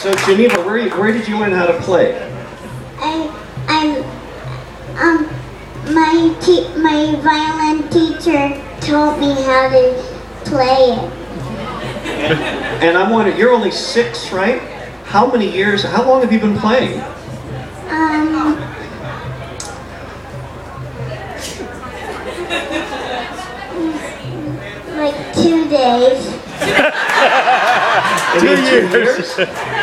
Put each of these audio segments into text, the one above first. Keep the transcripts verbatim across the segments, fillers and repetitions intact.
So Geneva, where, you, where did you learn how to play? I, I, um, my te my violin teacher taught me how to play it. And, and I'm wondering, you're only six, right? How many years, how long have you been playing? Um, like two days. Two years.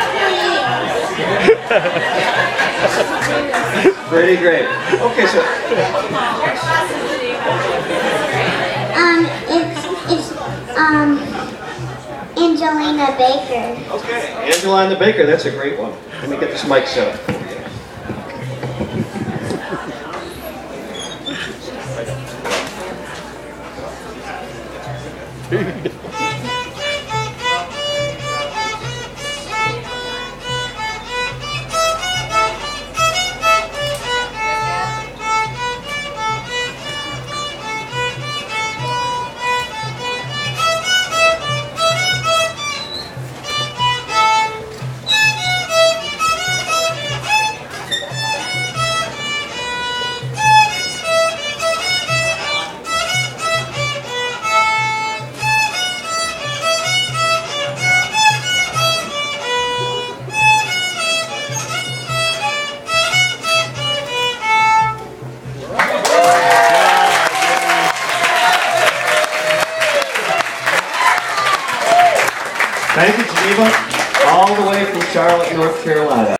Pretty great. Okay, so Um, it's it's um Angelina Baker. okay, Angela and the Baker. That's a great one. Let me get this mic set up. Thank you, Geneva, all the way from Charlotte, North Carolina.